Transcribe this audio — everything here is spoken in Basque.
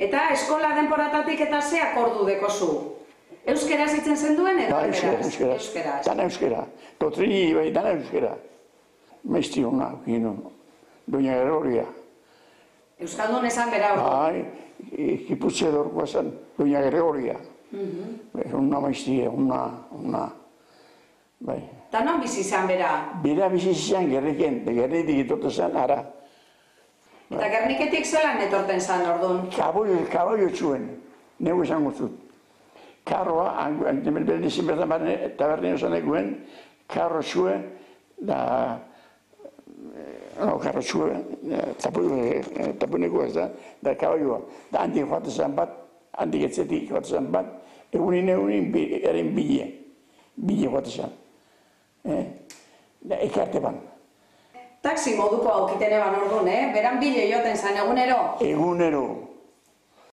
Eta eskola denporatatik eta zeak ordu dekozu? Euskeraz itzen zenduen edo erderaz? Euskeraz. Dana euskera. Totrini bai, dana euskera. Maizti hona, Doña Gregoria. Euskaldun esan bera ordu? Bai, kiputze dorkoa zen, Doña Gregoria. Una maiztia, una. Bai. Eta non bizi izan bera? Bera bizi izan Gerniken, Gernitik etortu zen, ara. Eta Gerniketik zelan etorten zan orduan? Kaboio txuen, negu esan guztut. Karroa, beren izin bertan tabernean esan eguen, karro txuen, karro txuen, tapuneko ez da kaboioa. Da handik joaten zen bat, handik etzetik joaten zen bat, egunin eren bile joaten zen. Ekarte ban. Taxi moduko aukiten eban orduan, beran bile joaten zen egunero? Egunero.